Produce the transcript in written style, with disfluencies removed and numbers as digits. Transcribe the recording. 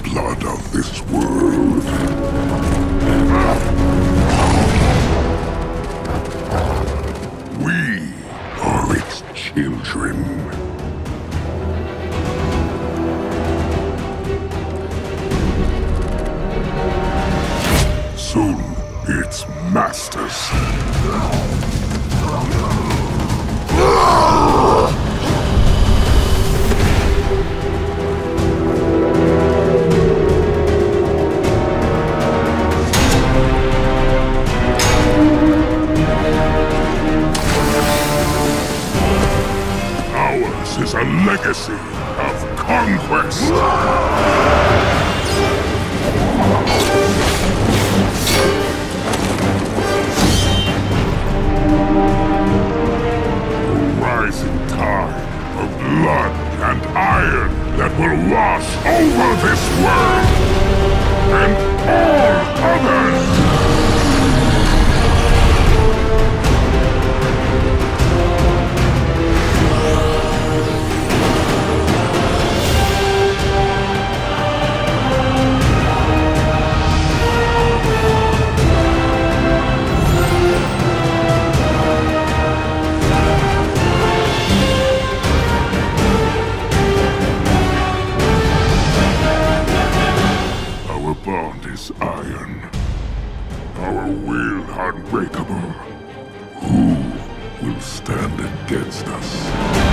blood of this world. We are its children. Soon, its masters. Ours is a legacy of conquest. Rising tide of blood and iron that will wash over this world and all others! Our bond is iron. Our will unbreakable. Who will stand against us?